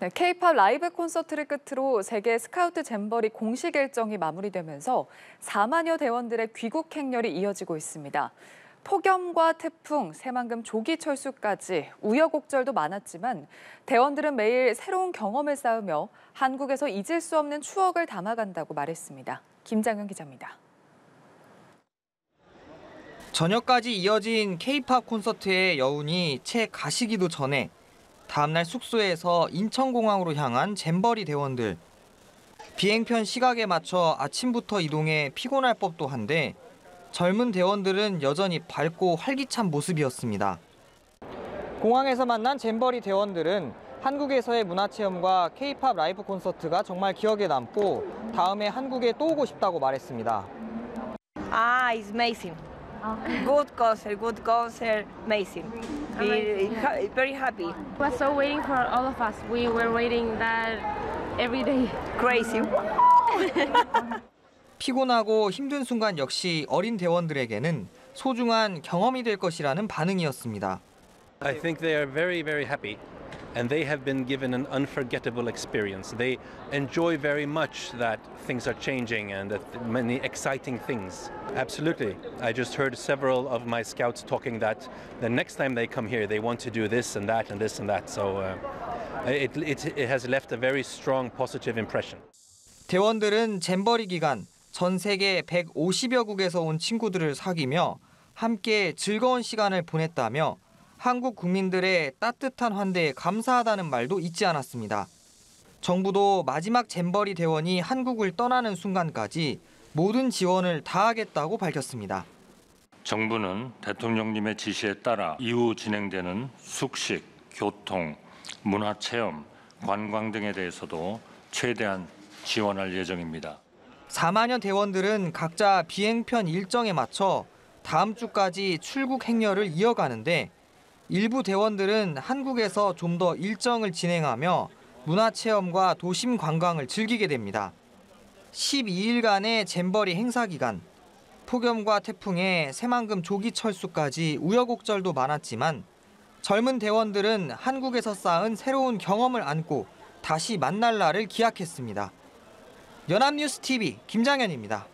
네, K-팝 라이브 콘서트를 끝으로 세계 스카우트 잼버리 공식 일정이 마무리되면서 4만여 대원들의 귀국 행렬이 이어지고 있습니다. 폭염과 태풍, 새만금 조기 철수까지 우여곡절도 많았지만 대원들은 매일 새로운 경험을 쌓으며 한국에서 잊을 수 없는 추억을 담아간다고 말했습니다. 김장현 기자입니다. 저녁까지 이어진 K-팝 콘서트의 여운이 채 가시기도 전에 다음날 숙소에서 인천공항으로 향한 잼버리 대원들. 비행편 시각에 맞춰 아침부터 이동해 피곤할 법도 한데 젊은 대원들은 여전히 밝고 활기찬 모습이었습니다. 공항에서 만난 잼버리 대원들은 한국에서의 문화체험과 K-팝 라이브 콘서트가 정말 기억에 남고 다음에 한국에 또 오고 싶다고 말했습니다. It's amazing. Good concert, amazing. Very happy. We were so waiting for all of us. We were waiting that every day. Crazy. 피곤하고 힘든 순간 역시 어린 대원들에게는 소중한 경험이 될 것이라는 반응이었습니다. I think they are very, very happy. And they have been given an unforgettable experience. They enjoy very much that things are changing and that many exciting things. Absolutely. I just heard several of my scouts talking that the next time they come here, they want to do this and that and this and that. So it has left a very strong positive impression. 대원들은 잼버리 기간 전 세계 150여 국에서 온 친구들을 사귀며 함께 즐거운 시간을 보냈다며 한국 국민들의 따뜻한 환대에 감사하다는 말도 잊지 않았습니다. 정부도 마지막 잼버리 대원이 한국을 떠나는 순간까지 모든 지원을 다하겠다고 밝혔습니다. 정부는 대통령님의 지시에 따라 이후 진행되는 숙식, 교통, 문화체험, 관광 등에 대해서도 최대한 지원할 예정입니다. 4만여 대원들은 각자 비행편 일정에 맞춰 다음 주까지 출국 행렬을 이어가는데 일부 대원들은 한국에서 좀 더 일정을 진행하며 문화체험과 도심 관광을 즐기게 됩니다. 12일간의 잼버리 행사 기간, 폭염과 태풍에 새만금 조기 철수까지 우여곡절도 많았지만 젊은 대원들은 한국에서 쌓은 새로운 경험을 안고 다시 만날 날을 기약했습니다. 연합뉴스 TV 김장현입니다.